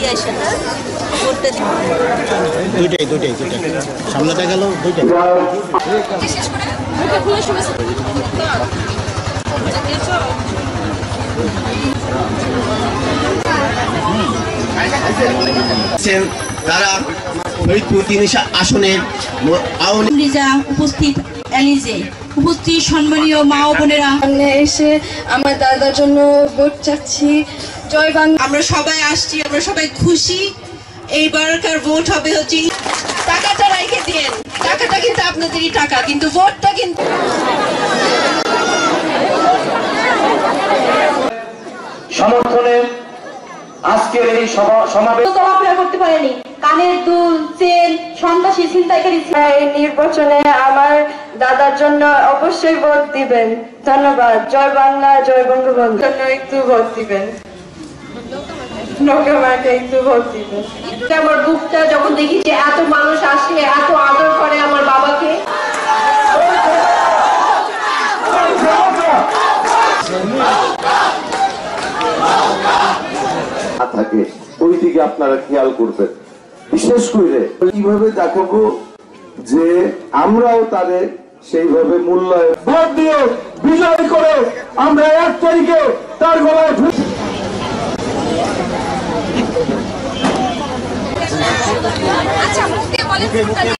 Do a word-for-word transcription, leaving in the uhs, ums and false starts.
এসে হ্যাঁ করতে দুইটাই দুইটাই দুইটাই সামনেটা গেল দুইটাই তারা ফরিদপুর তিন আসনের উপস্থিত এলিজে উপস্থিত সম্মানীয় মা ও বোনেরা এসে আমার দাদার জন্য ভোট চাচ্ছি। জয় বাংলা। আমরা সবাই আসছি, আমরা সবাই খুশি। এইবারকার ভোট হবে হচ্ছে টাকাটা রেখে দিন, টাকাটা কিন্তু আপনাদেরই টাকা, কিন্তু ভোটটা কিন্তু সমর্থনে আজকের এই সমাবেশ চলাফেরা করতে পারেনি। কানের দুল, চেন, সন্ত্রাসী ছিনতাইকারী এই নির্বাচনে আমার দাদার জন্য অবশ্যই ভোট দিবেন। ধন্যবাদ। জয় বাংলা, জয় বঙ্গবন্ধু। জন্য একটু ভোট দিবেন, নৌকামাকে একটু ভোট দিবেন। আমার বুকটা যখন দেখি যে এত মানুষ আসে, এত আদর করে আমার বাবাকে। থাকে ওই দিকে আপনারা খেয়াল করবেন। বিশেষ করে কিভাবে দেখাবো যে আমরাও তাদের সেইভাবে মূল্যায়ন ভোট দিয়ে বিজয় করে আমরা এক তারিখে তার গলায় আচ্ছা